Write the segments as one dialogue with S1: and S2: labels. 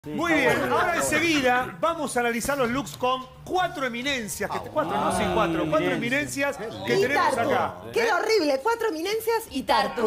S1: Sí,
S2: muy bien, ahora enseguida vamos a analizar los looks con cuatro eminencias, cuatro eminencias que
S3: Y
S2: tenemos
S3: Tartu.
S2: acá.
S3: Queda horrible. 4 eminencias y Tartu.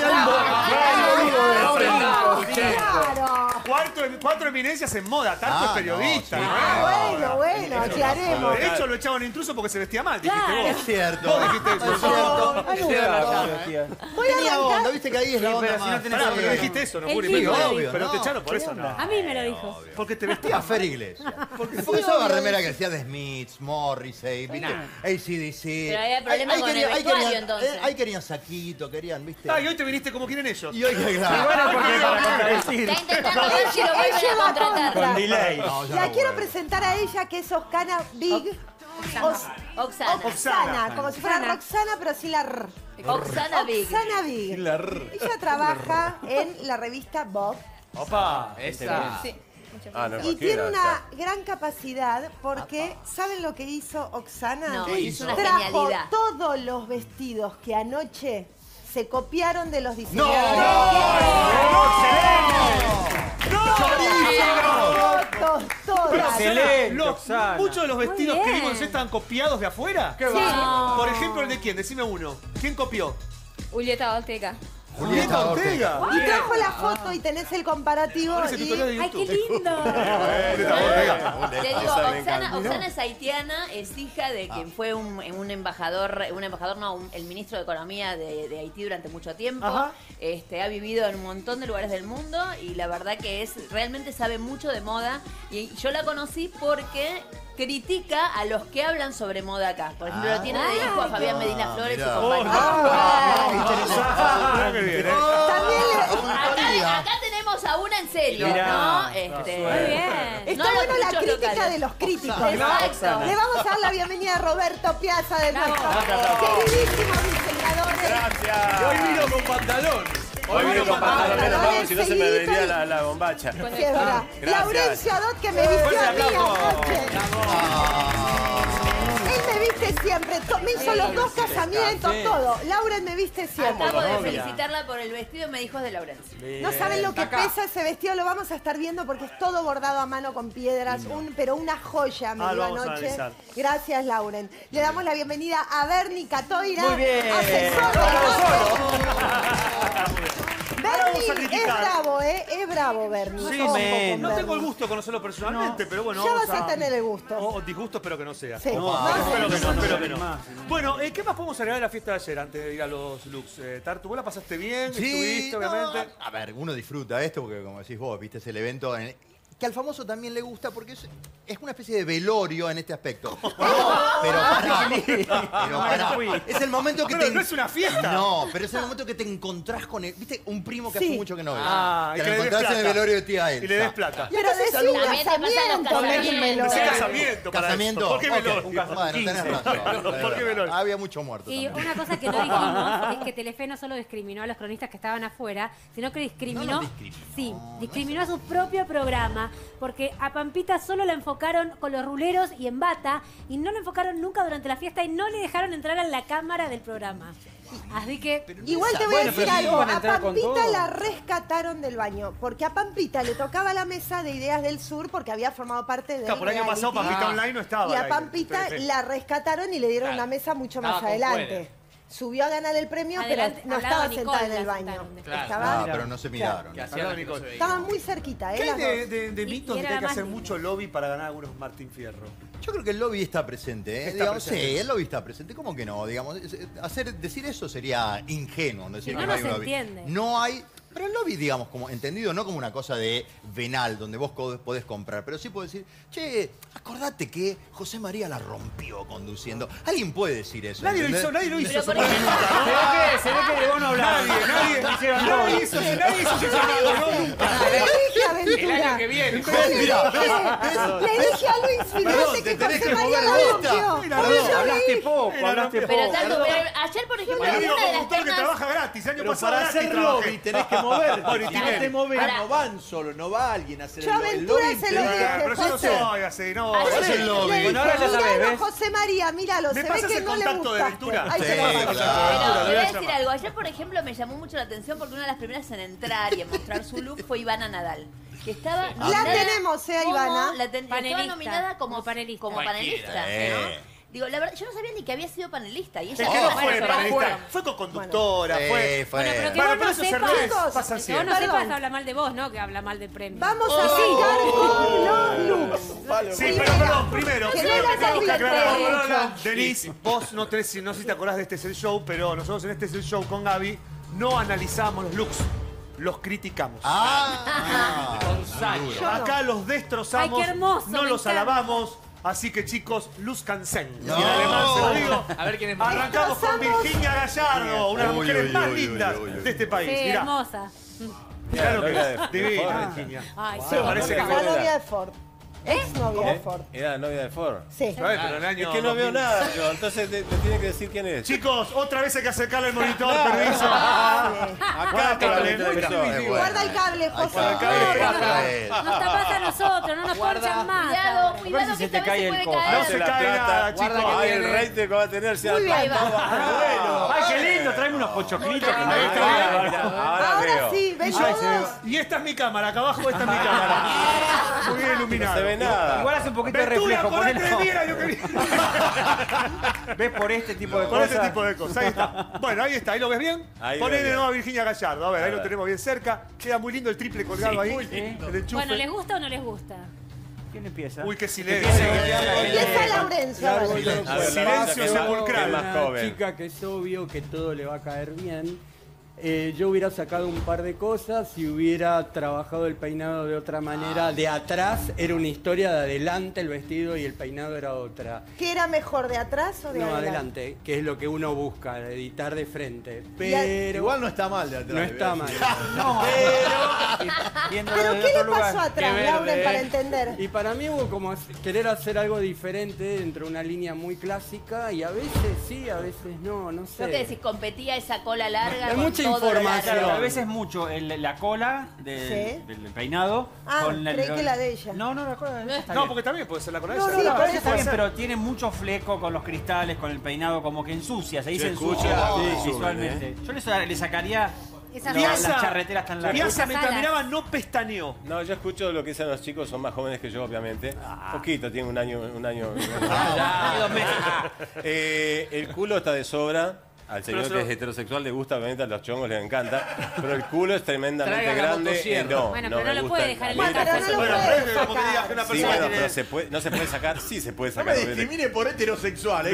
S3: Claro.
S2: Cuatro eminencias en moda, Tartu es periodista.
S3: Bueno, aclaremos.
S2: De hecho, lo echaban intruso porque se vestía mal, dijiste
S3: Claro.
S2: vos.
S4: Es cierto.
S2: Vos dijiste eso.
S4: Es cierto.
S3: Voy a
S4: Tenía
S3: arrancar.
S4: onda, viste que ahí es la onda
S1: pero si no
S4: más.
S1: tenés
S2: Pará, pero
S1: idea.
S2: dijiste eso, ¿no,
S5: Él
S2: Juli?
S5: dijo,
S2: Pero,
S4: obvio,
S2: pero te
S4: no.
S2: echaron por eso, ¿no?
S5: A mí me lo dijo.
S2: Porque te
S4: A
S2: vestías
S4: Fer Iglesias. Porque usaba remera que decía de Smiths, Morrissey, ¿viste? AC/DC.
S5: Pero había problema con el vestuario, entonces.
S4: Ahí querían saquito, querían, ¿viste?
S2: Ah, y hoy te viniste como quieren ellos.
S4: Y hoy que claro.
S1: Bueno, porque para contradecir.
S5: Está intentando ver si lo vuelven
S3: Ella
S5: a
S3: va
S5: contratar.
S3: contra.
S1: Con delay.
S4: No, ya
S3: La
S4: no
S3: quiero
S4: vuelve.
S3: presentar a ella, que es Oscana Big.
S5: Oxana.
S3: Oxana, como si fuera
S5: Oxana.
S3: Roxana, pero sin la R.
S5: Oxana Big.
S3: Oxana Big. Ella trabaja en la revista Vogue
S1: Opa.
S6: Esa.
S5: Sí.
S3: y tiene una gran capacidad porque, ¿saben lo que hizo Oxana?
S5: No, hizo una
S3: Trajo
S5: genialidad.
S3: todos los vestidos que anoche se copiaron de los
S4: ¡No!
S3: diseñadores. Todas.
S1: Excelente,
S2: Los-
S1: Oxana.
S2: Muchos de los vestidos que
S5: bien.
S2: vimos estaban copiados de afuera.
S1: ¿Qué
S5: Sí.
S1: va?
S2: Por ejemplo, ¿el de quién? Decime uno. ¿Quién copió?
S5: Julieta Ortega.
S4: Julieta Ortega.
S3: Y trajo la foto y tenés el comparativo.
S2: Ese tutorial de
S5: ¡Ay, qué
S2: YouTube.
S5: lindo!
S2: Julieta
S5: Te digo,
S4: Esa me
S5: Oxana es haitiana, es hija de quien fue un embajador, el ministro de Economía de Haití durante mucho tiempo.
S2: Ajá.
S5: Ha vivido en un montón de lugares del mundo y la verdad que realmente sabe mucho de moda. Y yo la conocí porque critica a los que hablan sobre moda acá. Por ejemplo, lo tiene de hijo a Fabián Medina Flores y
S4: mirá.
S5: compañía.
S2: Ah, qué bien, ¿eh?
S5: Acá tenemos a una en serio,
S1: Mirá,
S5: ¿no?
S1: muy
S5: bien.
S3: Está
S5: No los
S3: bueno la
S5: muchos
S3: crítica
S5: locales.
S3: de los críticos.
S5: Exacto.
S3: Le vamos a dar la bienvenida a Roberto Piazza de nuestro queridísimo diseñador.
S6: Y hoy vino con pantalón. Hoy vino con pantalón. Menos mal, si no se me vería la bombacha.
S3: Sí, es verdad.
S6: Gracias.
S3: Laurencio Adot, que me vistió a mí anoche. Él me viste siempre. Me hizo los dos casamientos, todo. Lauren me viste siempre.
S5: Acabo de felicitarla por el vestido y me dijo es de Laurencio.
S3: No saben lo que pesa ese vestido, lo vamos a estar viendo porque es todo bordado a mano con piedras, pero una joya me
S2: Ah,
S3: dio
S2: lo vamos a
S3: anoche.
S2: analizar.
S3: Gracias, Lauren. Le damos la bienvenida a Bernie Catoira,
S1: Muy bien.
S3: asesor de
S2: Ahora vamos a
S3: Bernie es
S2: criticar.
S3: bravo, ¿eh? Es bravo, Bernie.
S1: Sí,
S3: Ojo con
S1: men.
S2: No tengo el
S3: Bernie.
S2: gusto de conocerlo personalmente, pero bueno.
S3: Ya
S2: vamos
S3: vas a tener el gusto.
S2: O disgusto espero que no sea.
S3: Sí.
S2: Espero que no, espero que no.
S1: más.
S2: Bueno, ¿qué más podemos agregar de la fiesta de ayer antes de ir a los looks? Tartu, ¿vos la pasaste bien?
S4: Sí,
S2: ¿Estuviste, obviamente?
S4: a ver, uno disfruta esto porque, como decís vos, viste, es el evento que al famoso también le gusta porque es una especie de velorio en este aspecto. Pero pará. Es el momento que
S2: Pero
S4: te...
S2: no es una fiesta.
S4: No, pero es el momento que te encontrás con él. ¿Viste? Un primo que
S3: Sí.
S4: hace mucho que no ves.
S2: Ah, y
S4: te
S2: que
S4: lo
S2: le des
S4: encontrás en el
S2: plata.
S4: velorio de tía Elsa.
S2: Y le des plata.
S3: Pero decí un
S5: También te pasan los
S3: casamiento,
S5: casamientos.
S3: déjenmelo.
S2: Ese casamiento para
S4: ¿Casamiento?
S2: eso. ¿Por qué
S4: Ok.
S2: velorio?
S4: Bueno, tenés razón.
S2: ¿Por qué velorio?
S4: Había mucho muerto
S7: Y
S4: también.
S7: una cosa que no dijimos es que Telefe no solo discriminó a los cronistas que estaban afuera, sino que discriminó,
S4: No los discriminó.
S7: sí, discriminó a su propio programa, porque a Pampita solo la enfocaron con los ruleros y en bata, y no la enfocaron nunca durante la fiesta y no le dejaron entrar a la cámara del programa. Así que
S3: Igual te voy a
S1: Bueno,
S3: decir
S1: pero sí
S3: algo,
S1: van a
S3: a
S1: entrar con
S3: Pampita
S1: todo.
S3: la rescataron del baño, porque a Pampita le tocaba la mesa de Ideas del Sur porque había formado parte de
S2: Claro, por el año pasado Pampita Online no estaba.
S3: Y
S2: al
S3: a
S2: aire.
S3: Pampita
S2: Sí, sí.
S3: la rescataron y le dieron una mesa mucho más
S6: Estaba con
S3: adelante.
S6: Jueves.
S3: Subió a ganar el premio,
S7: Adelante,
S3: pero no
S7: al lado
S3: estaba
S7: de
S3: sentada en
S7: Nicole
S3: el
S7: la
S3: baño.
S7: sentaron después.
S4: Ah,
S3: Estaba,
S4: pero no se miraron.
S6: Que hacía
S2: Hablaba
S6: que no
S2: Nicole.
S6: se veía.
S3: estaban muy cerquita,
S2: ¿Qué
S3: las
S2: hay
S3: dos.
S2: de mitos de
S7: y
S2: que
S7: era
S2: hay que
S7: la
S2: hacer
S7: más
S2: mucho lobby para ganar algunos Martín Fierro?
S4: Yo creo que el lobby está presente, ¿eh?
S2: Está
S4: Digamos,
S2: presente.
S4: sí, el lobby está presente. ¿Cómo que no? Digamos, decir eso sería ingenuo, ¿no? Decir
S7: No,
S4: que
S7: no
S4: hay un
S7: se
S4: lobby.
S7: entiende.
S4: No hay. Pero el lobby, digamos, como entendido, no como una cosa de venal, donde vos podés comprar, pero sí puedo decir, che, acordate que José María la rompió conduciendo. Alguien puede decir eso.
S2: Nadie lo
S4: ¿entendés?
S2: hizo, nadie lo hizo.
S5: Pero
S2: eso
S5: por
S2: para mí
S5: ejemplo-
S2: nunca.
S1: Se ve que de vos no hablaron.
S2: Nadie hizo ese llamado, ¿no? Nunca.
S3: Le dije a
S6: El
S3: Ventura.
S6: año que viene.
S4: Mirá,
S3: Le dije a Luis,
S4: Perdón,
S3: fíjate
S4: te
S3: que
S4: tenés
S3: José
S4: que
S3: María
S4: mover
S3: la
S4: de
S3: rompió.
S4: esta.
S3: Pero
S1: Hablaste poco, hablaste poco.
S5: Pero tanto, ayer, por ejemplo,
S2: Yo digo
S5: una de las
S2: conductor que
S5: ternas...
S2: trabaja gratis. El año
S6: Pero
S2: pasado
S6: para
S2: gratis
S6: hacer
S2: trabajé.
S6: lobby tenés que moverte.
S2: Bueno, y
S6: Si no
S2: Tinelli.
S6: te moves,
S5: Ahora-
S6: no van solo, no va alguien a hacer
S3: Yo
S6: el
S3: a
S6: lobby.
S3: Ventura
S6: El
S3: se
S6: lobby
S3: lo
S6: te-
S3: dije.
S2: Pero yo no soy así, no.
S5: Ayer-
S4: ¿Cuál es el lobby?
S3: Le
S1: Bueno, ahora ya
S3: dije,
S1: sabés,
S3: "Míralo,
S1: ¿ves?
S3: José María, míralo,
S2: ¿Me
S3: se ve
S2: pasas
S3: que
S2: el
S3: no le
S2: contacto de
S3: gusta".
S2: Ventura?
S3: Ahí
S4: Sí,
S3: te lo paso.
S4: claro.
S5: Pero
S2: Lo
S5: le voy a
S2: voy a
S5: decir
S2: llamar.
S5: algo. Ayer, por ejemplo, me llamó mucho la atención porque una de las primeras en entrar y en mostrar su look fue Ivana Nadal. que estaba
S3: La
S5: nominada
S3: tenemos, Ivana.
S5: estaba
S7: Panelista,
S5: nominada
S7: como panelista.
S5: como panelista, ¿no? Digo, la verdad, yo no sabía ni que había sido panelista. Y ella
S2: Es que no
S5: bueno,
S2: fue
S5: pero
S2: panelista, fue co-conductora, fue...
S7: Bueno, pero que
S2: Bueno,
S7: vos
S2: pero
S7: no
S2: eso se
S7: sepas,
S2: redes,
S3: chicos,
S2: pasa
S7: que vos
S2: siempre.
S7: no sepas
S3: Perdón.
S7: habla mal de vos, ¿no? Que habla mal del premio.
S3: Vamos a arrancar con los looks.
S2: Sí, pero perdón, primero,
S3: Que
S2: primero
S3: no la
S2: tenemos que aclarar.
S3: caliente.
S2: Denise, vos no sé si te acordás de Este es el Show, pero nosotros en Este es el Show con Gaby no analizamos los looks, los criticamos.
S1: Con Sacha.
S2: Acá los destrozamos,
S7: Ay, qué hermoso,
S2: no
S7: me
S2: los
S7: encanta.
S2: alabamos. Así que chicos, luzcansen.
S4: No.
S2: Y en alemán se lo digo.
S1: A ver quién es más.
S2: Arrancamos con Virginia Gallardo, una de las
S4: Uy,
S2: mujeres
S4: uy,
S2: más
S4: uy,
S2: lindas
S4: uy, uy, uy.
S2: de este país.
S7: Sí,
S2: Mirá,
S7: hermosa.
S2: mirá lo que
S6: novia
S2: es.
S6: de
S2: Divina,
S6: Ford.
S2: Virginia.
S7: Ay,
S2: Se parece que
S3: La
S2: fue...
S3: novia de Ford. Ex novia de Ford.
S6: Era la novia de Ford.
S3: Sí.
S2: Pero en el año
S6: Es que no veo
S2: 2000.
S6: nada yo, entonces me tiene que decir quién es.
S2: Chicos, otra vez hay que acercarle el monitor, permiso.
S6: Acá está la
S2: Guárdale,
S6: televisor.
S2: guárdale.
S3: Guarda el cable, José.
S7: Nos tapás a nosotros, no nos ponchan más.
S5: Cuidado, cuidado,
S1: si
S5: que
S1: se
S5: esta
S1: te
S5: vez
S1: cae
S5: se
S1: el
S5: puede
S1: cojo.
S5: caer.
S2: No se
S6: La
S2: cae
S6: plata.
S2: nada, chicos.
S1: Guarda que
S6: Ay, el rating que va a tener se
S3: Muy bien.
S1: Ay, qué lindo, tráeme unos pochoclitos. que me
S2: Ahí
S1: gusta.
S2: está.
S6: Ahora
S3: Ahora
S6: veo.
S3: sí, ¿ven
S2: Ay,
S3: todos?
S2: Y esta es mi cámara, acá abajo esta es mi cámara. Muy bien
S6: No
S2: iluminado.
S6: se ve nada.
S1: Igual hace un poquito de
S2: Ventura,
S1: reflejo.
S2: ponete
S1: ponelo.
S2: de mira, yo quería.
S1: ¿Ves por este tipo de
S2: Por
S1: cosas?
S2: este tipo de cosas. Ahí está. Bueno, ahí está. ¿Ahí lo ves bien?
S6: Ahí
S2: Poné
S6: veo
S2: de
S6: bien.
S2: nuevo a Virginia Gallardo. A ver, ahí lo tenemos bien cerca. Queda muy lindo el triple colgado ahí. El enchufe.
S7: Bueno, ¿les gusta o no les gusta?
S1: ¿Quién empieza?
S2: Uy, qué silencio.
S3: Empieza Laurencio. a ver.
S6: A ver,
S2: Silencio
S6: la
S2: sepulcral.
S6: más
S8: Una
S6: joven.
S8: chica que es obvio que todo le va a caer bien. Yo hubiera sacado un par de cosas y hubiera trabajado el peinado de otra manera. De atrás era una historia, de adelante el vestido y el peinado era otra.
S3: ¿Qué era mejor, de atrás o de
S8: No,
S3: adelante?
S8: adelante, que es lo que uno busca, editar de frente. Pero
S4: Igual no está mal de atrás.
S8: no está mal.
S1: No, viéndolo
S3: ¿Pero
S1: desde
S3: qué le
S1: otro
S3: pasó
S1: lugar.
S3: atrás, Lauren, para entender?
S8: Y para mí hubo como querer hacer algo diferente dentro de una línea muy clásica y a veces sí, a veces no, no sé.
S5: Lo que decís, competía esa cola larga.
S8: Hay
S5: con
S8: mucha
S5: todo lo
S8: información.
S5: largo.
S1: A veces mucho la cola
S3: Sí.
S1: del peinado.
S3: Ah, creí que la de ella.
S1: No, la cola de ella está
S2: No,
S1: bien.
S2: porque también puede ser la cola
S3: No,
S2: esa.
S3: no,
S1: Sí,
S3: por
S1: pero
S3: eso
S1: está
S2: puede
S1: bien,
S2: ser.
S1: pero tiene mucho fleco con los cristales, con el peinado, como que ensucia, se dice
S6: escucho
S1: ensucia
S6: que
S1: visualmente. Yo le sacaría
S7: Esas
S1: las
S2: Piazza,
S1: charreteras tan largas.
S2: Piazza mientras
S7: alas.
S2: miraba no pestañeó.
S6: No, yo escucho lo que dicen los chicos, son más jóvenes que yo, obviamente. Poquito, tienen un año.
S1: Ya, 2 meses.
S6: El culo está de sobra. Al señor que es heterosexual le gusta, obviamente a los chongos les encanta. Pero el culo es tremendamente
S1: Traiga la
S6: grande.
S1: motosierra.
S6: No,
S7: Bueno,
S6: no
S7: pero
S6: me
S7: no lo
S6: gusta.
S7: puede dejar en
S6: A
S7: la
S6: mí-
S3: Bueno, pero no lo
S2: Bueno,
S3: puede
S2: pero es como que digas
S3: sacar.
S2: que una
S6: Sí,
S2: persona
S6: bueno,
S2: tiene...
S6: pero no se puede sacar, sí se puede
S4: No
S6: sacar.
S4: me
S6: obviamente.
S4: discrimine por heterosexual,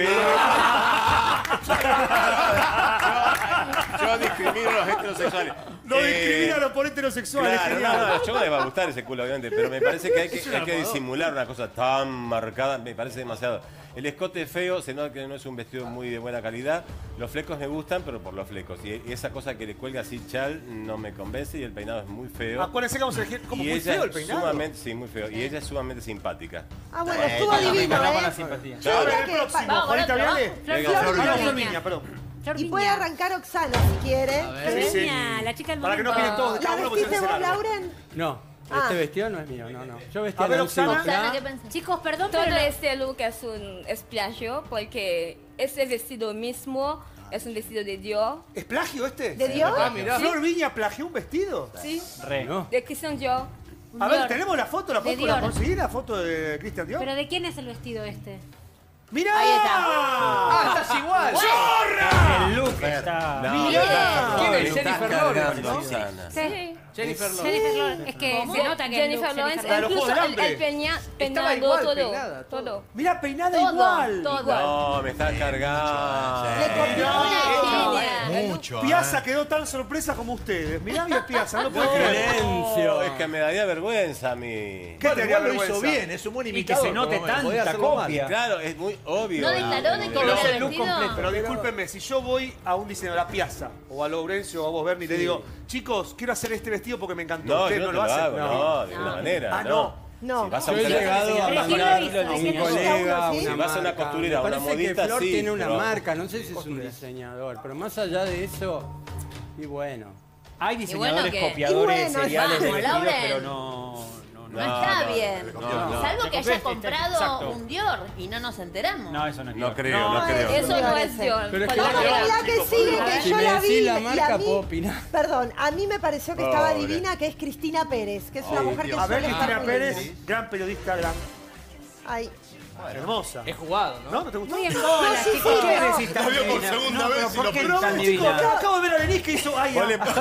S6: Yo discrimino a los heterosexuales.
S2: No discrimina a los por heterosexuales.
S6: Claro,
S2: genial.
S6: no, a los chongos les va a gustar ese culo, obviamente, pero me parece que hay que disimular una cosa tan marcada, me parece demasiado. El escote es feo, se nota que no es un vestido muy de buena calidad. Los flecos me gustan, pero por los flecos. Y esa cosa que le cuelga así chal no me convence y el peinado es muy feo.
S2: Acuérdense que vamos a elegir como
S6: Y
S2: muy
S6: ella
S2: feo el
S6: es
S2: peinado.
S6: sumamente, sí, muy feo. Y ella es sumamente simpática.
S3: Ah, bueno, estuvo divino,
S1: Con la
S3: ¿eh?
S1: simpatía.
S3: Yo
S2: A ver,
S3: creo
S2: el
S3: que...
S2: próximo.
S5: Vamos,
S2: Juanita
S5: otro,
S2: Viale.
S7: Flor
S6: Venga,
S7: Flor
S2: No,
S7: Viña.
S2: Flor Viña, perdón.
S7: Flor
S3: Y
S7: Viña.
S3: puede arrancar Oxana si quiere.
S7: Flor
S2: Sí.
S7: Viña, la chica del
S2: Para que no
S7: momento.
S2: opinen todos de cada
S3: ¿La
S2: uno porque
S3: vestiste
S2: se
S3: vos,
S2: hace largo.
S3: Lauren?
S8: No,
S3: Ah.
S8: este vestido no es mío, no. Yo vestía
S2: A ver,
S8: Nancy
S2: Oxana.
S5: Oxana, ¿qué
S8: Moplá.
S5: pensás?
S7: Chicos, perdón,
S9: Todo
S7: pero
S9: este look es plagio porque este vestido mismo es un vestido de Dior,
S2: ¿Es plagio este?
S3: ¿De Dios?
S2: ¿Flor Viña plagió un vestido?
S9: ¿sí?
S1: Re.
S8: No.
S9: De Christian Dior.
S2: A ver,
S7: Dior.
S2: ¿tenemos la foto? ¿La
S7: De
S2: foto la
S7: Dior.
S2: conseguí? ¿La foto de Christian Dior?
S7: ¿Pero de quién es el vestido este?
S2: ¡Mirá!
S5: Ahí está.
S1: Ah, estás igual. El look está.
S6: ¿Quién
S1: es? Jennifer Lawrence, ¿no?
S7: Sí.
S1: Jennifer Lawrence.
S7: Jennifer Lawrence. Es que se nota que
S9: Jennifer
S7: el look,
S9: Lawrence,
S2: Claro,
S9: incluso
S2: Juego del Hambre.
S9: el peinado,
S1: igual
S9: todo,
S1: peinada,
S9: todo.
S2: Mirá, peinada
S5: Todo,
S2: igual.
S5: todo.
S6: No, me está cargando.
S3: Le copió
S5: Una
S3: una
S5: genia.
S4: Mucho.
S2: Piazza quedó tan sorpresa como ustedes. Mirá bien Piazza, no puedo creer.
S8: Silencio.
S6: Es que me daría vergüenza a mí.
S2: ¿Qué
S4: Bueno,
S2: te haría
S4: igual lo hizo
S2: vergüenza?
S4: bien, es un buen
S1: Y que
S4: imitador.
S1: se note
S4: por lo menos, podía
S1: tanta
S4: hacerlo mal.
S1: copia.
S6: Claro, es muy obvio.
S5: ¿No declaró de cómo
S2: Pero
S5: era
S2: es
S5: el
S1: el look
S5: vestido?
S1: completo.
S2: Pero discúlpenme, si yo voy a un diseñador, a Piazza, o a Laurencio, o a vos, Bernie, y le digo, chicos, quiero hacer este vestido porque me encantó.
S6: No,
S2: Ustedes
S6: yo
S2: no
S6: no
S2: lo
S6: te lo
S2: hacen.
S6: hago, no, de ninguna manera.
S2: Ah, no.
S3: No.
S6: Si vas a
S8: Yo he
S6: un
S8: llegado a
S7: Pero ¿quién lo
S8: mandar
S7: hizo?
S8: a un
S7: ¿Quién lo hizo?
S8: colega, a
S3: ¿Sí?
S8: una
S6: Si vas a una
S8: marca.
S6: costurera,
S8: Me
S6: a una
S8: parece que
S6: modista,
S8: Flor
S6: sí,
S8: tiene una
S6: pero-
S8: marca, no sé si es un diseñador, pero más allá de eso, y bueno.
S1: Hay diseñadores
S5: que-
S1: copiadores
S3: y bueno,
S1: seriales de
S5: vamos,
S1: vestidos,
S5: Lauren.
S1: pero no
S5: No está bien.
S6: no.
S5: Salvo
S1: Te
S5: que haya
S1: copiaste,
S5: comprado
S1: exacto.
S5: un Dior y no nos enteramos.
S1: No, eso no es
S6: No
S1: Dior.
S6: creo, no creo.
S9: Eso no es Dior.
S8: Pero es que
S3: Vamos
S8: la-
S3: con la que sigue, que
S8: Si
S3: yo
S8: me
S3: la vi
S8: decís la
S3: y
S8: marca,
S3: a mí,
S8: puedo opinar.
S3: perdón, a mí me pareció que estaba
S6: Pobre.
S3: divina, que es Cristina Pérez, que es una mujer que
S2: A ver,
S3: suele estar
S2: Cristina
S3: muy
S2: Pérez,
S3: linda.
S2: gran periodista, gran.
S3: Ay.
S2: Hermosa.
S10: Es jugado, ¿no?
S2: ¿No? ¿No te gustó?
S7: Muy en
S3: No,
S7: bola,
S3: sí,
S7: chicos.
S3: sí,
S1: ¿Qué
S3: no.
S1: decís tan
S4: Lo vio por
S1: divina?
S4: segunda
S1: No,
S4: vez
S1: pero
S4: y
S1: ¿por
S4: lo
S1: qué
S4: perdonó.
S1: tan
S2: Chicos,
S1: divina?
S2: acabo de ver a Denise que hizo. Ay,
S6: Vos le-
S3: No,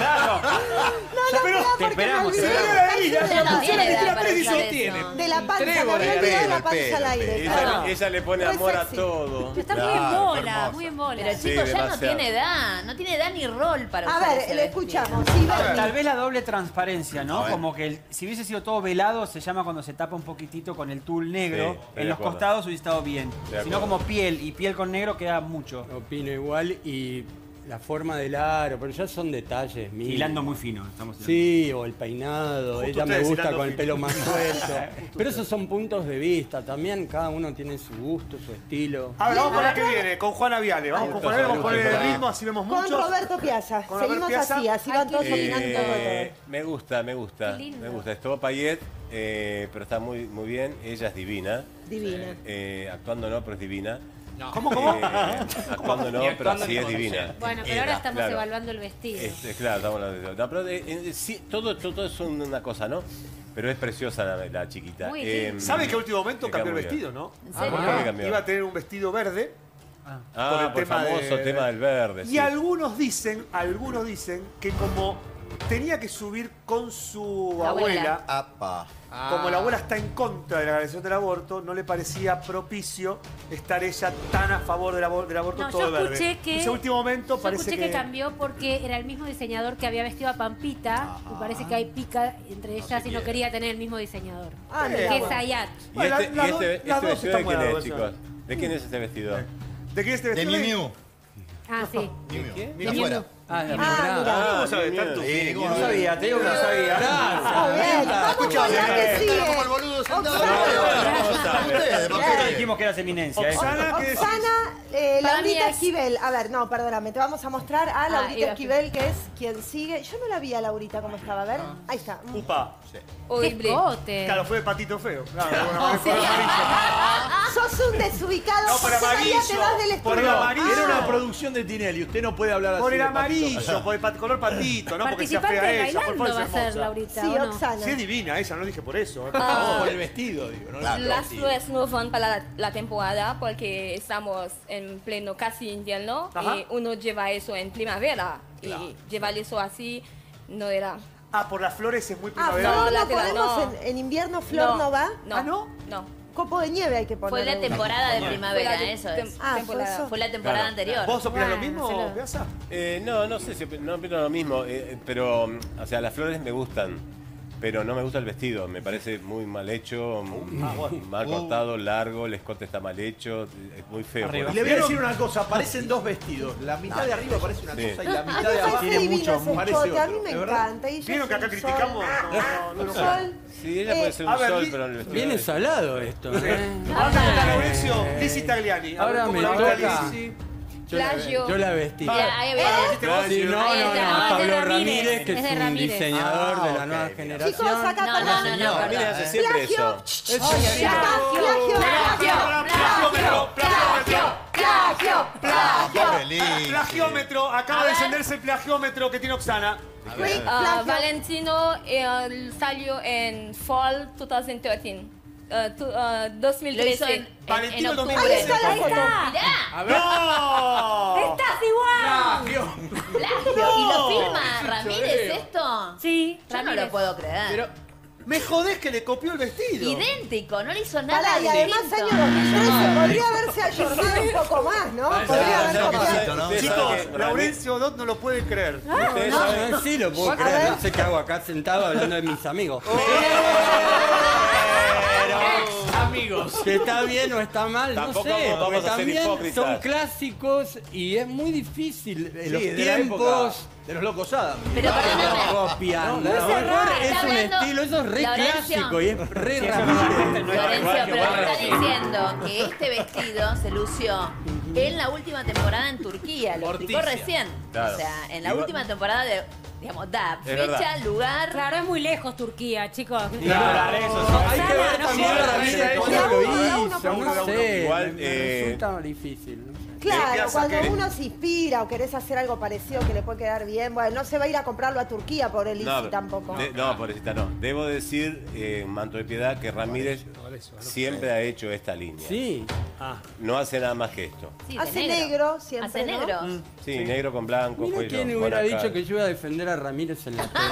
S2: Pero-
S3: porque
S1: te esperamos,
S3: me olvidé.
S1: te
S5: Ella no tiene edad para
S2: Cristina
S5: usar
S2: tiene.
S5: eso.
S3: De la panza, me
S10: Trébol,
S3: había
S10: el
S3: olvidado
S4: pelo,
S3: la
S4: el
S3: panza
S4: pelo,
S3: al aire.
S6: Ella,
S3: perdón.
S6: ella le pone
S3: Re
S6: amor a
S3: sexy.
S7: Pero
S6: todo.
S7: está muy
S6: Claro,
S7: en
S6: qué
S7: bola,
S6: hermosa.
S7: muy en bola.
S5: Pero
S6: Sí,
S5: chicos, ya no
S6: demasiado.
S5: tiene edad. No tiene edad ni rol para
S3: A
S5: usar
S3: ver,
S5: ese
S3: le
S5: vestido.
S3: escuchamos. Sí, Bernie.
S1: Tal vez la doble transparencia,
S4: A
S1: ¿no?
S4: ver.
S1: Como que si hubiese sido todo velado, se llama cuando se tapa un poquitito con el tul negro.
S6: Sí, estoy
S1: En
S6: de
S1: los
S6: acuerdo.
S1: costados hubiese estado bien.
S6: De
S1: Si no,
S6: acuerdo.
S1: como piel y piel con negro queda mucho.
S8: Opino igual y la forma del aro, pero ya son detalles mínimos.
S1: Hilando muy fino. Estamos hilando.
S8: Sí, o el peinado,
S2: Justo
S8: ella me
S2: ustedes
S8: gusta
S2: hilando
S8: con el
S2: fino.
S8: pelo más suelto. Pero esos son puntos de vista, también cada uno tiene su gusto, su estilo.
S2: A ver, vamos con la que viene, con Juana Viale. Vamos con Juana Viale, vamos a poner el ritmo, así vemos
S3: Con
S2: muchos.
S3: Roberto Piazza.
S2: Con Roberto
S3: Seguimos
S2: Piazza.
S3: así, así van todos opinando todo.
S6: Me gusta, me gusta.
S7: Qué lindo.
S6: Me gusta. Es todo Payet, pero está muy, muy bien. Ella es divina.
S3: Divina.
S6: Actuando no, pero es divina.
S2: ¿Cómo, cómo?
S6: Actuando no,
S10: Ni
S6: pero
S10: actuando
S6: sí
S10: ni
S6: es
S10: conociendo.
S6: divina.
S7: Bueno, pero ahora estamos
S6: claro.
S7: evaluando el vestido.
S6: Claro, estamos hablando de eso. No, pero sí, todo es una cosa, ¿no? Pero es preciosa la chiquita.
S7: Muy linda.
S2: ¿Sabe que a último momento
S6: le queda
S2: cambió el
S6: muy bien.
S2: vestido, no?
S5: ¿En
S6: ¿Por
S5: serio?
S6: qué le cambió?
S2: Iba a tener un vestido verde.
S6: Ah,
S2: con el
S6: por el
S2: tema
S6: famoso
S2: de-
S6: tema del verde.
S2: Y
S6: sí.
S2: algunos dicen que como tenía que subir con su
S5: La
S2: abuela,
S4: Apa.
S2: como la abuela está en contra de la legalización del aborto, no le parecía propicio estar ella tan a favor del aborto
S7: No,
S2: todo
S7: yo
S2: verde.
S7: escuché que.
S2: Ese último momento
S7: yo
S2: parece
S7: escuché que cambió porque era el mismo diseñador que había vestido a Pampita. Y parece que hay pica entre ellas y no quería tener el mismo diseñador.
S3: Ah,
S2: mira,
S3: mira.
S7: Que es
S3: bueno.
S7: Ayat.
S6: ¿Y
S2: Bueno,
S6: este,
S2: las
S6: y
S2: dos-
S6: este
S2: las dos
S6: vestido
S2: están
S6: de quién
S2: buenas,
S6: es,
S2: bueno.
S6: chicos? ¿De quién es este vestido?
S2: ¿De quién es este
S4: De
S2: vestido?
S4: Miu Miu.
S7: Ah, sí.
S4: Miu
S6: ¿Qué?
S4: Miu. De afuera.
S8: Ah, la
S3: Ah,
S8: membrana.
S3: mira.
S2: ¿Cómo sabe
S6: bien.
S2: tanto?
S4: Sí,
S1: No sabía, te digo que no sabía.
S3: Muy bien, vamos con la que sigue.
S4: Como el boludo sentado.
S3: Oxana.
S4: Ustedes, ¿por
S1: Ya
S4: qué?
S1: dijimos que eras eminencia. ¿eh?
S2: Oxana, ¿qué decís?
S3: Oxana,
S9: Para mí
S3: Laurita
S9: es-
S3: Esquivel. A ver, no, perdóname, te vamos a mostrar a Laurita
S9: iba a-
S3: Esquivel, que es quien sigue. Yo no la vi a Laurita cómo estaba, a ver. Ahí está.
S2: Upa.
S7: ¡Qué
S9: Horrible.
S7: escote!
S2: Claro, fue de patito feo. Claro, de alguna
S7: Oh,
S2: manera fue
S7: sí.
S3: Sos un desubicado.
S2: No, por
S3: ¿Por qué María
S2: amarillo.
S3: te vas del
S2: Por el
S3: estudio?
S2: amarillo.
S10: Era una producción de Tinelli, usted no puede hablar así.
S2: Por el
S10: de Patito.
S2: amarillo, por el color patito, no porque sea
S7: Participante
S2: fea
S7: de
S2: ella, por
S7: bailando
S2: favor,
S7: va a
S2: es
S7: ser
S2: hermosa.
S7: Laurita,
S3: Sí,
S7: ¿o no?
S3: Oxana.
S2: Sí, es divina ella, no lo dije por eso.
S10: No, por el vestido, digo. ¿no?
S4: Claro.
S9: Las flores no van para la temporada porque estamos en pleno casi invierno
S2: Ajá.
S9: y uno lleva eso en primavera y llevar eso así no era.
S2: Ah, por las flores es muy
S3: Ah,
S2: primavera.
S3: Flor,
S9: No,
S3: no
S9: lateral,
S3: podemos
S9: no.
S3: en invierno, Flor no va.
S9: No.
S2: ¿Ah, no?
S9: No.
S3: Copo de nieve hay que poner.
S5: Fue la temporada de primavera,
S9: Fue la
S5: eso es.
S3: Ah, fue
S9: temporada.
S3: eso.
S5: Fue la temporada
S6: Claro.
S5: anterior.
S2: ¿Vos opinás lo
S7: Bueno,
S2: mismo,
S7: se lo-
S2: Piazza?
S6: No sé si no opino lo mismo, pero, o sea, las flores me gustan, pero no me gusta el vestido, me parece muy mal hecho, mal cortado, largo, el escote está mal hecho, es muy feo.
S1: Arriba.
S10: Y le voy a decir una cosa, parecen dos vestidos. La mitad de arriba parece una
S6: Sí.
S10: cosa y la
S3: A mí
S10: mitad
S3: me
S10: de abajo
S3: parece divino ese
S10: parece
S3: escote, a mí
S10: otro.
S3: me
S10: ¿De verdad?
S3: encanta. Y yo
S2: ¿Vieron que
S3: soy
S2: acá
S3: un
S2: criticamos?
S3: sol.
S2: No,
S3: Sol.
S6: Sí, ella puede ser un
S2: a ver,
S6: sol,
S2: Li-
S6: pero el vestido
S8: Viene
S6: es-
S8: salado esto, ¿eh?
S2: Vamos a Laurencio, Lizzy Tagliani. A ver,
S8: Ahora
S2: ¿cómo
S8: me
S2: la
S8: toca.
S2: gusta Lizzy?
S9: Plagio.
S8: Yo la vestí.
S5: Mira, ahí
S2: Ah,
S5: viene.
S2: ¿viste vos?
S8: Sí, no,
S5: Ahí
S8: no,
S5: está,
S8: no,
S5: es de
S8: Pablo
S7: Ramírez,
S8: Ramírez, que
S7: es
S8: es
S7: de
S8: un
S7: Ramírez.
S8: diseñador de la
S4: ok,
S8: nueva
S4: mira.
S8: generación.
S3: Chicos, acá
S5: No,
S3: perdón.
S5: no, no, no,
S6: Ramírez hace siempre
S3: Plagio.
S6: eso.
S4: Pobre Lizzy.
S2: Plagiómetro, acaba de encenderse el plagiómetro que tiene Oxana.
S9: Valentino salió en Fall 2013.
S5: Lo hizo
S9: 2013.
S5: en
S2: Valentino
S5: octubre.
S2: Domingo.
S3: Ahí está la
S7: Ahí
S3: foto.
S7: está.
S5: Mirá,
S2: ¡No!
S7: ¡Estás igual!
S5: plagio. ¿Y lo filma Ramírez esto?
S7: Sí,
S5: Yo no
S7: Ramírez.
S5: lo puedo creer.
S10: Pero
S2: Me jodés que le copió el vestido.
S5: Idéntico, no le hizo nada
S3: Pará, y además
S5: distinto.
S3: año 2013 podría haberse ayornado un poco más, ¿no? Podría haber copiado.
S4: ¿no?
S6: Ustedes
S2: Chicos,
S6: saben que
S2: Laurencio Dot no lo puede creer.
S6: Ustedes saben-
S8: No, sí lo puedo creer, no sé qué hago acá sentado hablando de mis amigos.
S10: amigos.
S8: que está bien o está mal,
S6: Tampoco
S8: no sé,
S6: vamos
S8: porque
S6: a ser
S8: también
S6: hipócritas.
S8: son clásicos y es muy difícil los
S10: Sí, de la época
S8: tiempos.
S10: de los locos Adam.
S5: Pero perdóname.
S8: Copian.
S10: No,
S8: A
S10: no,
S8: lo mejor
S5: está
S8: es un
S5: hablando
S8: estilo, eso es re
S5: Florencio.
S8: clásico y es re
S1: Sí,
S8: Ramírez.
S5: Florencio, pero
S6: igual
S5: me
S6: que
S5: está diciendo que este vestido se lució en la última temporada en Turquía, lo explicó
S10: Morticia.
S5: recién.
S6: Claro.
S5: O sea, en la
S6: Igual-
S5: última temporada de, digamos, da
S6: Es
S5: fecha,
S6: verdad.
S5: lugar.
S7: Claro, es muy lejos Turquía, chicos.
S1: Claro, eso sí.
S8: Hay que ver
S7: No,
S8: también
S7: no,
S8: Ramírez
S2: no,
S8: cómo
S2: no,
S8: lo
S3: no,
S8: hizo,
S3: no,
S8: no sé.
S6: Igual,
S8: me resulta difícil. ¿no?
S3: Claro,
S2: piensa
S3: cuando
S2: que-
S3: uno se inspira o querés hacer algo parecido que le puede quedar bien, bueno, no se va a ir a comprarlo a Turquía por el ICI tampoco.
S6: No, pobrecita, no. Debo decir, Manto de Piedad, que Ramírez siempre ha hecho esta línea.
S8: Sí.
S6: No hace nada más que esto.
S5: Sí, de
S3: Hace negro siempre,
S5: Hace
S3: ¿no?
S5: negro.
S6: Sí, negro con blanco,
S8: Mira
S6: cuello.
S8: quién hubiera
S6: monacal.
S8: dicho que yo iba a defender a Ramírez en la tele.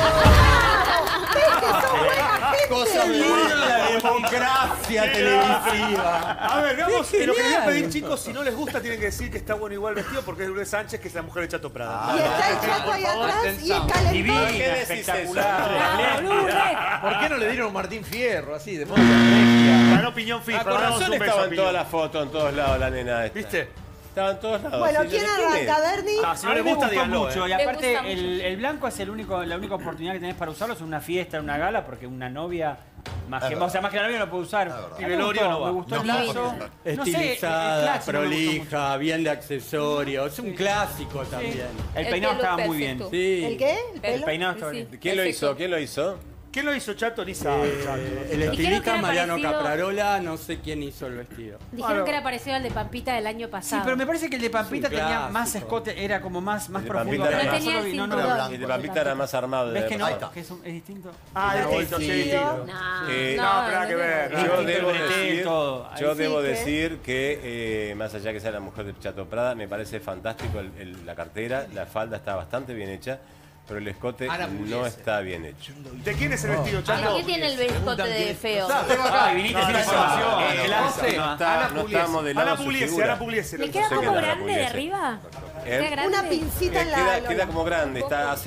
S4: Cosa de
S8: la democracia televisiva.
S2: A ver, veamos
S8: Qué
S2: lo que les voy a
S8: genial.
S2: pedir, chicos. Si no les gusta, tienen que decir que está bueno igual vestido porque es Lourdes Sánchez, que es la mujer de Chato Prada.
S3: Y está el Chato ahí atrás y el calentón.
S1: Divina,
S6: ¿Qué decís
S1: espectacular.
S7: Claro, Lourdes.
S10: ¿Por qué no le dieron un Martín Fierro así, de moda regia?
S2: Ganó Piñón FIFA.
S6: Ah, con
S2: damos
S6: razón
S2: un beso
S6: estaba
S2: a
S6: en
S2: Piñón.
S6: todas las fotos, en todos lados, la nena esta.
S2: ¿Viste?
S6: Estaba en todos lados.
S3: Bueno,
S6: Sí,
S3: ¿quién
S6: yo dije,
S3: arranca, Bernie?
S2: Ah, si
S1: A
S2: no
S1: mí
S2: les
S1: me
S2: gusta,
S1: gustó
S2: díganlo.
S1: mucho. Y
S9: Me
S1: aparte,
S9: gusta mucho.
S1: el blanco es la única oportunidad que tenés para usarlo. Es en una fiesta, en una gala, porque una novia, más que, o sea, más que la novia no puede usar. A mí
S2: Y
S1: me
S2: velorio
S1: gustó,
S2: no va.
S1: me gustó el
S4: No,
S1: lazo. No sé,
S8: Estilizada,
S1: el clásico me gustó
S8: prolija, bien de accesorios. Es un clásico
S1: mucho. Sí.
S8: también.
S1: El
S9: El
S1: peinado
S9: pelo
S1: estaba muy bien.
S9: perfecto.
S8: Sí.
S3: ¿El qué? ¿El
S1: El
S3: pelo?
S1: peinado estaba
S9: Sí.
S1: bien.
S6: ¿Quién lo hizo? ¿Quién lo hizo?
S2: ¿Quién lo hizo, Chato? Ni sabe, Chato.
S8: El
S7: Dijeron que
S8: estilista
S7: era
S8: Mariano
S7: parecido-
S8: Caprarola, no sé quién hizo el vestido.
S7: Dijeron que era parecido al de Pampita del año
S1: Sí,
S7: pasado.
S1: pero me parece que el de Pampita
S8: Es un
S1: tenía más
S8: clásico.
S1: escote, era como más
S6: El de
S1: profundo.
S6: Pampita era
S1: Pero
S6: más-
S1: solo
S7: tenía
S1: vi-
S7: el
S1: no, no,
S7: cinturón.
S4: blanco.
S6: El de Pampita era más armado.
S1: ¿Ves
S6: de
S1: que no?
S4: Ahí está.
S1: Que es distinto.
S2: Ah, es distinto, sí, es distinto.
S5: No.
S2: No, pero nada que ver.
S1: no.
S6: Yo
S1: Distinto
S6: debo
S1: el bretel,
S6: decir,
S1: todo.
S6: yo
S1: Ahí
S6: debo
S3: sí que-
S6: decir que más allá que sea la mujer de Chato Prada, me parece fantástico la cartera, la falda está bastante bien hecha, pero el escote
S10: Ana
S6: no
S10: Pugliese.
S6: está bien hecho.
S2: ¿De quién es el vestido, Chato?
S5: ¿Qué tiene el escote de feo?
S1: Ay, viniste sin información.
S6: No está modelado
S2: Ana
S6: su
S2: Pugliese,
S6: figura.
S2: Ana Pugliese.
S7: ¿Le
S2: lo
S7: queda
S2: hizo.
S6: sé qué
S7: como
S6: es la
S7: grande de
S6: Pugliese.
S7: arriba?
S6: ¿Eh?
S7: ¿Queda grande?
S3: Una pincita en la
S6: Queda
S3: lona.
S6: como grande,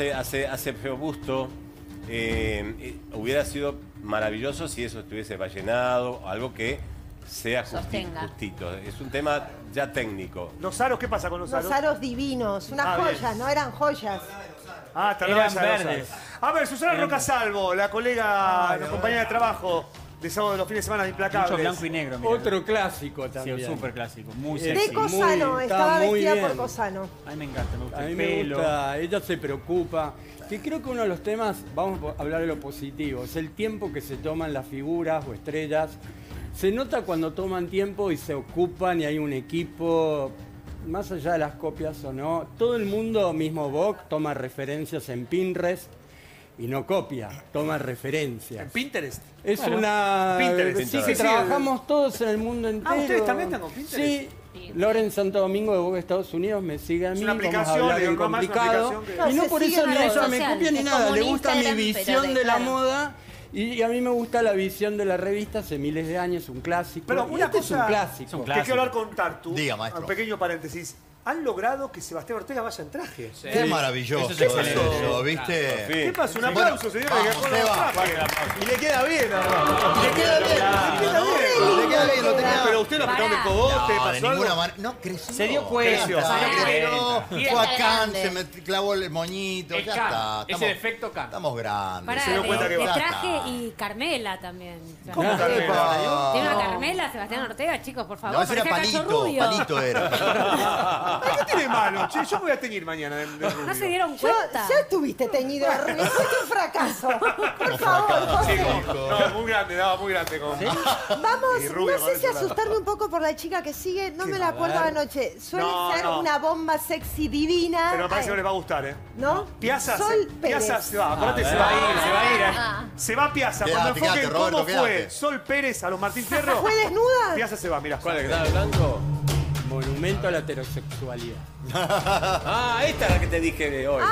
S6: hace feo busto. Hubiera sido maravilloso si eso estuviese vallenado, algo que sea
S5: Sostenga.
S6: justito. Es un tema ya técnico.
S2: ¿Los aros? ¿Qué pasa con los aros?
S3: Los aros divinos, unas
S2: Ah, bien.
S3: joyas, no eran joyas.
S2: Ah, tal
S1: Eran
S2: vez ya los
S1: verdes.
S2: aros. A ver, Susana Rocasalvo, la colega, la compañera de trabajo de sábado de los fines de semana de Implacables.
S1: Mucho blanco y negro, mira.
S8: Otro clásico
S1: Sí,
S8: también.
S1: súper clásico, muy
S8: De
S1: sexy.
S3: De Cosano,
S8: muy-
S3: estaba
S8: está muy
S3: vestida
S8: bien.
S3: por Cosano.
S1: A mí me encanta, me gusta
S8: A mí
S1: el
S8: me
S1: pelo.
S8: gusta, ella se preocupa. Que creo que uno de los temas, vamos a hablar de lo positivo, es el tiempo que se toman las figuras o estrellas. Se nota cuando toman tiempo y se ocupan y hay un equipo, más allá de las copias o no. Todo el mundo, mismo Vogue, toma referencias en Pinterest y no copia, toma referencias.
S2: ¿En Pinterest?
S8: Es
S1: Claro.
S8: una...
S2: Pinterest.
S8: Sí,
S2: Sí,
S8: que
S2: sí,
S8: trabajamos todos en el mundo entero.
S2: ¿ustedes también están con Pinterest?
S8: Sí. Loren Santo Domingo de Vogue Estados Unidos me sigue a
S2: Es
S8: mí,
S2: una
S8: vamos a
S2: aplicación,
S8: hablar
S2: le
S8: en
S2: digo, más una
S8: complicado.
S2: aplicación que-
S8: Y no
S3: Se
S8: por eso
S3: siguen
S8: ni
S3: en
S8: ella
S3: redes
S8: me
S5: sociales.
S8: copia ni
S5: Es
S8: nada,
S5: como
S8: le
S5: un
S8: gusta mi
S5: Instagram, pero
S8: visión de la
S5: claro.
S8: moda y a mí me gusta la visión de la revista hace miles de años, un clásico.
S2: Pero
S8: Y
S2: una
S8: este
S2: cosa
S8: es un clásico.
S1: Es un
S2: que
S1: clásico.
S2: quiero hablar con Tartu.
S4: Diga, maestro.
S2: Un pequeño paréntesis. Han logrado que Sebastián Ortega vaya en traje.
S4: Qué maravilloso
S1: Eso es excelente.
S4: eso, ¿viste?
S6: Sí.
S2: ¿Qué pasa? Un
S4: Bueno,
S2: aplauso, señores.
S4: vamos,
S2: que con
S4: Seba.
S2: traje.
S10: Y le queda bien, hermano.
S4: Le queda bien, le queda bien, lo tenía.
S2: Pero usted lo apretó en el
S7: Pará.
S2: cogote,
S4: No, de
S2: pasó algo.
S4: ninguna manera. No, creció.
S1: Se dio cuenta,
S4: Creció,
S1: se dio
S4: creció.
S1: cuenta.
S4: Fue a
S5: Está
S4: Cannes,
S5: grande.
S4: se me clavó el moñito, ya está.
S10: Es el efecto K.
S4: Estamos grandes.
S7: Pará,
S2: Se dio cuenta que
S7: de
S2: va.
S7: traje y Carmela también.
S2: ¿Cómo
S8: Ah,
S2: Carmela?
S4: Epa.
S7: Tiene una Carmela, Sebastián Ortega, chicos, por favor.
S4: No, ese era
S7: parecía Cacho
S4: palito,
S7: Rubio.
S4: palito era.
S2: Ay, ¿qué tiene malo? Che, yo me voy a teñir mañana de
S7: No se
S2: rubio.
S7: dieron
S3: Yo,
S7: cuenta.
S3: ya estuviste teñido de rubio, fuiste un fracaso. Por favor,
S2: Sí,
S3: José.
S2: no, muy grande, no, muy grande. Como...
S3: Vamos,
S2: Y rubio
S3: no
S2: con
S3: sé si
S2: ese lado.
S3: asustarme un poco por la chica que sigue, no me la acuerdo anoche. Suele
S2: No,
S3: ser
S2: no.
S3: una bomba sexy divina.
S2: Pero me parece que
S3: Ay,
S2: les va a gustar, ¿eh?
S3: ¿No?
S2: Piazza
S3: Sol Pérez.
S2: se va, acuérdate, se va a ir, se va a ir.
S5: Ah.
S2: Se va Piazza.
S4: Quédate,
S2: Cuando enfoquen
S4: quédate,
S2: cómo
S4: Roberto,
S2: fue
S4: quédate.
S2: Sol Pérez a los Martín Fierro,
S3: ¿Fue desnuda?
S2: Piazza se va, mirá.
S6: ¿Cuál es que está de blanco?
S8: Monumento a la heterosexualidad.
S6: Ah, esta es la que te dije de hoy.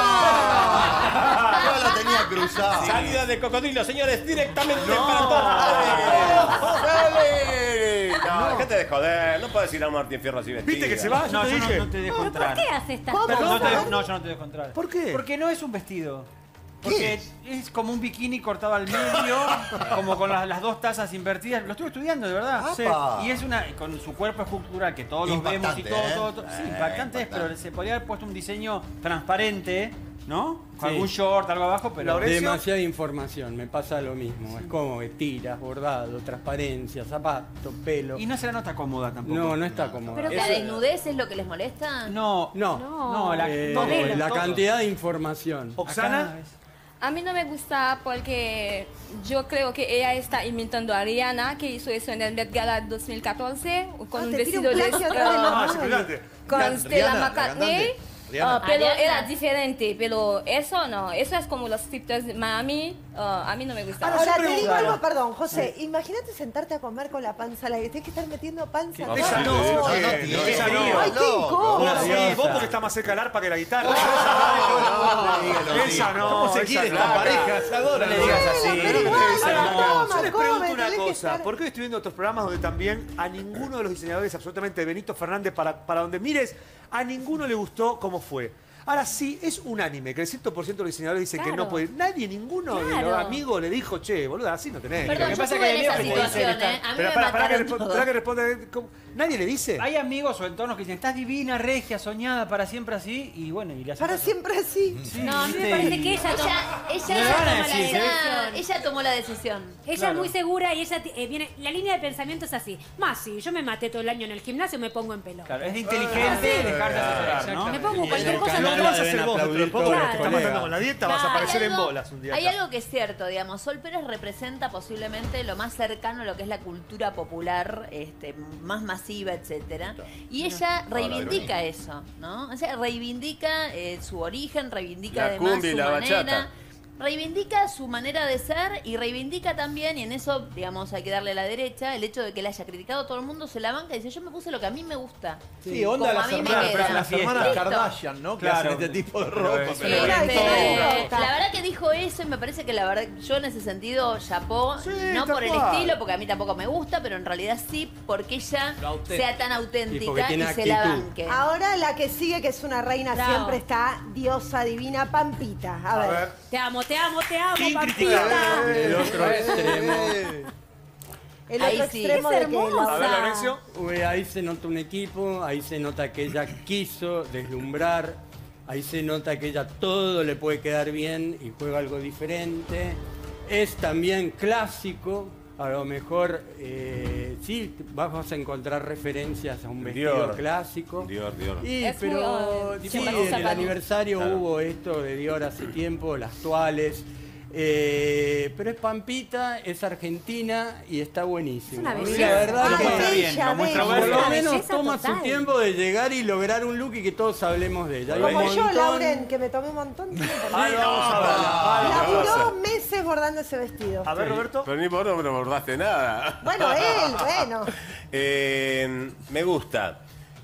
S4: Yo la tenía cruzada.
S6: Salida de cocodrilo, señores, directamente para todos. No, déjate de joder, no puedes ir a un Martín Fierro así vestido.
S2: ¿Viste que se va? Yo
S1: No,
S2: te
S1: yo
S2: dije.
S1: no te dejo
S7: ¿Pero
S1: entrar.
S7: por qué hace estas
S3: ¿Cómo?
S7: cosas?
S1: No, yo no te dejo entrar.
S2: ¿Por qué?
S1: Porque no es un vestido. Porque es como un bikini cortado al medio, como con las dos tazas invertidas. Lo estuve estudiando, de verdad.
S4: ¡Apa!
S1: Sí. Y es con su cuerpo escultural, que todos los vemos y
S4: Impactante,
S1: todo. Sí, impactante es, pero se podría haber puesto un diseño transparente, ¿no? Con
S8: Sí.
S1: algún short, algo abajo, pero...
S2: Laurencio.
S8: Demasiada información, me pasa lo mismo. Es como que tiras, bordado, transparencia, zapato, pelo.
S1: Y no se la nota cómoda tampoco.
S8: No está cómodo.
S5: ¿Pero la desnudez es lo que les molesta?
S1: No.
S8: No,
S1: todo,
S8: la
S1: todo.
S8: cantidad de información.
S2: Oxana.
S1: Acá es-
S9: A mí no me gusta porque yo creo que ella está imitando a Rihanna, que hizo eso en el Met Gala 2014, con un
S3: te tira un
S9: vestido de
S3: plagio atrás de la
S2: Ah, es
S3: mano.
S2: impresionante.
S9: con
S10: Rihanna,
S9: Stella
S10: la
S9: McCartney.
S10: cantante. Rihanna.
S9: Pero
S5: Ariana.
S9: era diferente, pero eso no, eso es como los strippers de Miami, a mí no me gusta.
S3: Ahora, te
S2: pregunto,
S3: digo algo,
S2: claro.
S3: perdón, José. Imagínate sentarte a comer con la panza al aire. Tienes que estar metiendo panza.
S2: Esa
S3: atrás.
S2: no,
S4: no,
S2: esa no.
S3: Ay, qué incómodo.
S2: Vos sí,
S8: diosa.
S2: vos porque está más cerca del arpa que la guitarra.
S4: Dígalo,
S2: Esa no.
S10: ¿Cómo se
S2: esa
S10: quiere
S2: no.
S10: esta pareja? Se adoran.
S1: No le digas así.
S3: Pero igual,
S2: Esa
S3: la
S2: no.
S3: toma,
S2: Yo les
S3: come,
S2: pregunto una
S3: tenés que
S2: cosa,
S3: estar-
S2: porque hoy estoy viendo otros programas donde también a ninguno de los diseñadores, absolutamente Benito Fernández, para donde mires, a ninguno le gustó cómo fue. Ahora sí, es unánime, que el 100% de los diseñadores dicen que
S7: Claro.
S2: no puede ir. Nadie, ninguno de
S5: Claro.
S2: los amigos le dijo, che, boludo, así no tenés.
S5: Perdón,
S1: Lo que
S5: yo
S1: pasa
S5: estuve
S1: es
S5: en
S1: que
S5: esa
S1: hay amigos que
S5: situación,
S1: dicen,
S5: ¿eh? A mí
S2: Pero
S5: me
S2: para
S5: mataron
S2: que
S5: todo.
S2: responda. ¿Cómo? Nadie le dice.
S1: Hay amigos o entornos que dicen, estás divina, regia, soñada, para siempre así, y bueno, y le hacen
S3: Para
S1: caso.
S3: siempre así.
S1: Sí,
S7: No, a mí me
S1: ¿viste?
S7: parece que ella tomó,
S5: Ella
S1: van a
S5: tomó la
S1: decir,
S5: decisión. Ella tomó la decisión.
S7: ella
S1: Claro.
S7: es muy segura y ella viene. La línea de pensamiento es así. Más si yo me maté todo el año en el gimnasio, me pongo en pelo.
S1: Claro, es de inteligente dejarse asesorar, ¿no?
S7: Me pongo cualquier
S8: el
S7: cosa.
S8: canal
S2: Lo
S7: no
S2: que vas a
S8: deben
S2: hacer vos dentro de
S8: aplaudir
S2: poco,
S8: todos
S2: te
S8: los
S2: estás
S8: colegas.
S2: matando con la dieta, vas a
S5: Claro.
S2: aparecer
S5: Hay
S2: en
S5: algo-
S2: bolas un día.
S5: Hay
S2: acá.
S5: algo que es cierto, digamos, Sol Pérez representa posiblemente lo más cercano a lo que es la cultura popular, más masiva, etcétera. Y ella reivindica eso, ¿no? O sea, reivindica su origen, reivindica
S6: La
S5: además
S6: cumbia y
S5: su
S6: la
S5: manera.
S6: bachata.
S5: Reivindica su manera de ser y reivindica también, y en eso, digamos, hay que darle a la derecha, el hecho de que la haya criticado a todo el mundo, se la banca y dice, yo me puse lo que a mí me gusta.
S10: Sí, onda
S5: Como
S10: las
S5: a mí me
S10: hermanas,
S5: queda.
S10: las hermanas
S5: Listo.
S10: Kardashian, ¿no? Que
S1: Claro.
S10: hacen este tipo de
S1: Pero
S10: ropa.
S1: es-
S5: Sí,
S10: pero-
S3: Mira,
S5: pero
S3: sí.
S5: la verdad que dijo eso y me parece que la verdad, yo en ese sentido chapó,
S2: Sí,
S5: no
S2: tal
S5: por el
S2: cual.
S5: estilo, porque a mí tampoco me gusta, pero en realidad sí, porque ella
S10: Lo auténtico.
S5: sea tan
S8: Y
S5: auténtica
S8: porque
S5: y,
S8: tiene
S5: se la
S8: actitud.
S5: banque.
S3: Ahora la que sigue, que es una reina,
S7: Bravo.
S3: siempre está diosa divina Pampita. A ver.
S2: A ver.
S7: Te amo,
S2: ¿Quién
S7: Pampita.
S8: El otro extremo.
S3: El
S5: Ahí
S3: otro
S5: sí.
S3: extremo
S7: Es
S3: de que
S7: hermosa.
S2: A ver, Laurencio.
S8: Uy, ahí se nota un equipo, ahí se nota que ella quiso deslumbrar, ahí se nota que ella todo le puede quedar bien y juega algo diferente. Es también clásico, a lo mejor sí vamos a encontrar referencias a un vestido
S6: Dior.
S8: clásico.
S6: Dior.
S8: Y,
S9: Es
S8: pero
S9: muy,
S8: sí,
S9: Jean
S8: en
S9: Baptiste
S8: el
S9: Valli.
S8: aniversario
S6: Claro.
S8: hubo esto de Dior hace tiempo, las toales. Pero es Pampita, es argentina y está buenísimo.
S7: Es una
S8: A mí
S7: belleza.
S8: la verdad
S3: Ay,
S8: que
S1: muestra bien,
S3: bella,
S1: lo muestra
S3: bella.
S8: por lo
S7: Una
S8: menos
S7: belleza
S8: toma
S7: total.
S8: su tiempo de llegar y lograr un look y que todos hablemos de ella. Hay un
S3: Como yo,
S8: montón-
S3: Lauren, que me tomé un montón de tiempo.
S2: Ahí vamos a ver.
S3: Laburó meses bordando ese vestido.
S2: A ver, Roberto.
S6: Pero ni vos no me bordaste nada.
S3: Bueno, él, bueno.
S6: Me gusta.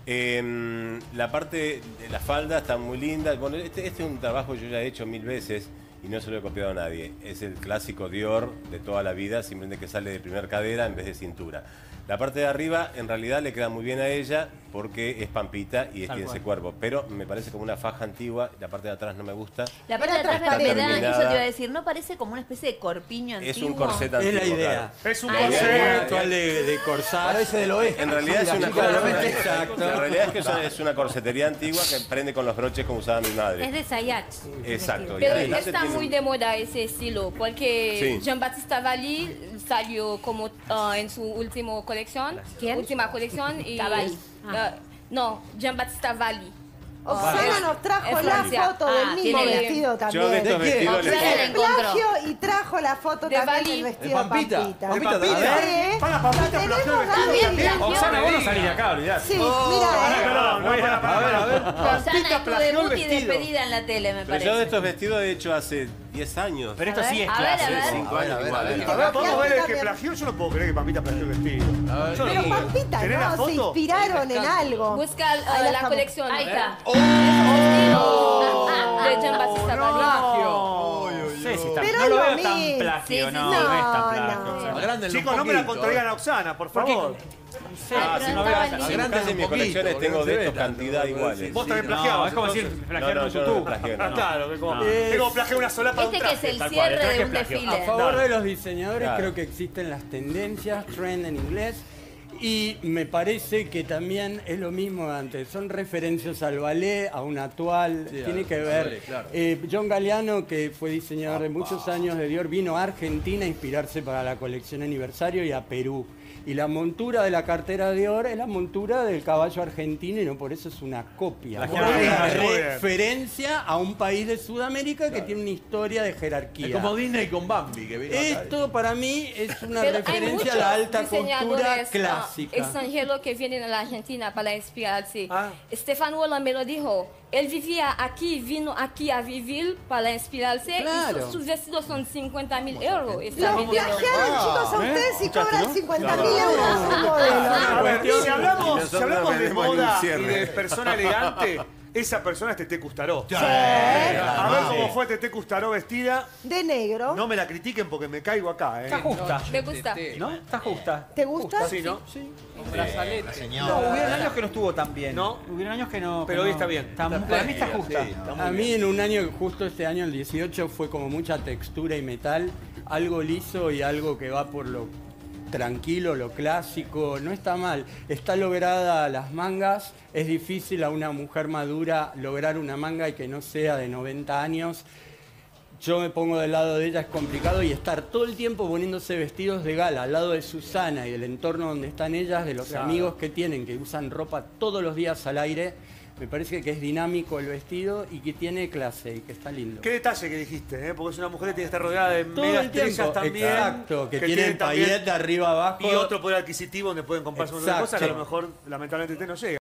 S6: La parte de la falda está muy linda. Bueno, este es un trabajo que yo ya he hecho 1000 veces y no se lo he copiado a nadie. Es el clásico Dior de toda la vida, simplemente que sale de primer cadera en vez de cintura. La parte de arriba en realidad le queda muy bien a ella porque es Pampita y
S1: Tal
S6: tiene
S1: cual.
S6: ese cuerpo. Pero me parece como una faja antigua. La parte de atrás no me gusta.
S5: La parte de
S3: Era
S5: atrás me da,
S6: transparente.
S5: eso te iba a decir, ¿no parece como una especie de corpiño
S6: Es
S5: antiguo?
S6: un corset
S8: Es
S6: antiguo.
S8: la idea.
S6: claro.
S2: Es un
S5: Ay,
S2: consejo.
S8: Actual de corsage.
S10: Parece del oeste.
S6: En realidad es
S10: La
S6: una
S10: chica del oeste.
S8: Exacto.
S6: En realidad es que es una corsetería antigua que prende con los broches como usaba mi madre.
S7: Es de Sayach.
S6: Exacto.
S9: Pero
S6: adelante
S9: está
S6: tiene
S9: muy
S6: un-
S9: de moda ese estilo, porque
S6: Sí.
S9: Jean Baptiste Valli salió como en su última colección.
S7: ¿Quién?
S9: Última colección y
S5: Cavalli.
S9: no, Jean Baptiste Valli.
S3: Oxana nos trajo
S9: es
S3: la
S9: Francia.
S3: foto del mismo
S5: tiene-
S3: vestido
S6: Yo
S3: también.
S6: de estos
S10: ¿De quién?
S6: vestidos les
S5: Oxana la
S6: pongo-
S5: encontró.
S3: Plagio y trajo la foto
S9: De
S3: también
S9: Bali.
S3: del vestido
S10: De Pampita.
S3: Pampita.
S10: Pampita
S3: Sí,
S10: también.
S3: ¿eh?
S2: Para, Pampita
S3: La tenemos,
S2: plagió el
S3: Gaby.
S5: vestido.
S1: Oxana, vos no salís de acá, olvidate.
S3: Sí, mira,
S2: Perdón, no, para.
S10: A ver.
S5: Oxana es tu
S2: plagió el
S5: debut y
S2: vestido.
S5: despedida en la tele, me
S6: Pero
S5: parece.
S6: yo de estos vestidos he hecho hace 10 años.
S1: Pero esto
S5: A ver,
S1: sí es
S5: a ver,
S1: clase.
S5: a ver.
S6: 5 años igual.
S2: A ver, podemos ver el que plagió. Yo no puedo creer que Pampita plagió el vestido. Yo no
S3: pero
S2: puedo creer.
S3: Pampita
S2: ¿Tenés la
S3: no, se
S2: foto?
S3: inspiraron en algo.
S9: Busca
S3: Ahí la
S9: la
S3: estamos.
S9: colección.
S5: Ahí está.
S9: De Jean Baptiste Valli.
S2: No.
S1: sé si está,
S3: Pero
S1: no lo
S3: es
S1: veo
S3: lo
S1: tan
S3: mismo.
S1: plagio,
S3: Sí, sí,
S1: no,
S3: sí.
S1: no es tan
S3: No,
S1: plagio.
S3: no.
S1: o sea,
S10: Agrándenlo
S2: Chicos,
S10: un
S2: no me la
S10: poquito,
S2: contraigan a Oxana, por
S1: ¿Por qué?
S2: favor.
S1: No sé,
S5: Pero
S1: si
S5: no
S1: no veo
S5: estaba
S1: esa-
S5: lindo.
S6: Acá en mis
S10: un
S6: colecciones
S10: poquito,
S6: tengo
S10: no
S6: de
S10: se
S6: estos
S10: ve
S6: cantidad
S10: tanto,
S6: iguales.
S2: Vos también
S1: No,
S2: plagiabas.
S1: es como decir
S2: entonces.
S1: plagiar
S6: No,
S1: en
S6: no, yo no
S1: YouTube.
S6: plagié, no.
S2: Ah, claro, es como,
S8: No.
S2: es como plagiar una sola para un
S5: Este que es
S2: traje.
S5: el
S1: tal cual, el
S5: cierre
S1: traje
S5: de un
S1: plagio.
S5: desfile.
S8: A favor
S2: Claro.
S8: de los diseñadores,
S6: Claro.
S8: creo que existen las tendencias, trend en inglés, y me parece que también es lo mismo de antes. Son referencias al ballet, a un actual, tiene que ver.
S10: ballet, claro.
S8: John Galliano, que fue diseñador de muchos años de Dior, vino a Argentina a inspirarse para la colección aniversario y a Perú. Y la montura de la cartera Dior es la montura del caballo argentino y no por eso es una copia. Es
S1: Plagiaron
S8: una
S2: muy bien.
S8: referencia a un país de Sudamérica que tiene una historia de jerarquía.
S10: Es como Disney con Bambi, que vino acá.
S8: Esto para mí es una
S9: Pero hay
S8: referencia a
S9: muchos
S8: la alta cultura
S9: diseñadores,
S8: clásica.
S9: extranjeros que vienen a la Argentina para inspirarse.
S2: Ah.
S9: Stefan Roland me lo dijo. Él vivía aquí, vino aquí a vivir para inspirarse
S8: Claro.
S9: y sus vestidos son 50.000 euros.
S3: Los plagiaron, chicos, a ustedes y cobran 50.000 euros un modelo.
S2: A ver,
S6: Y
S2: si hablamos
S6: nosotros
S2: de
S6: vendemos en un
S2: moda y
S6: cierre.
S2: de persona elegante, esa persona es Tete Custaró.
S3: Sí.
S2: A ver cómo fue Tete Custaró vestida.
S3: De negro.
S2: No me la critiquen porque me caigo acá,
S1: Está justa,
S9: Me gusta.
S1: ¿no? Está justa.
S3: ¿Te gusta?
S2: Sí, ¿no?
S1: No, hubieron años que no estuvo tan bien.
S2: ¿No?
S1: Hubieron años que no.
S2: Pero
S1: que
S2: hoy
S1: no-
S2: está bien.
S1: Para mí está justa.
S10: Sí, está muy
S8: A mí
S10: bien.
S8: en un año, justo este año, el 18, fue como mucha textura y metal, algo liso y algo que va por lo tranquilo, lo clásico, no está mal. Está lograda las mangas, es difícil a una mujer madura lograr una manga y que no sea de 90 años. Yo me pongo del lado de ella, es complicado, y estar todo el tiempo poniéndose vestidos de gala al lado de Susana y del entorno donde están ellas, de los
S2: Claro.
S8: amigos que tienen, que usan ropa todos los días al aire, me parece que es dinámico el vestido y que tiene clase y que está lindo.
S2: Qué detalle que dijiste, ¿eh? Porque es una mujer que tiene que estar rodeada de
S8: Todo
S2: mega
S8: el tiempo,
S2: estrellas también.
S8: exacto, que tienen
S2: tienen también-
S8: paillette de arriba abajo.
S2: Y otro poder adquisitivo donde pueden comprarse un montón de cosas que a lo
S8: Exacto.
S2: mejor lamentablemente usted no llega.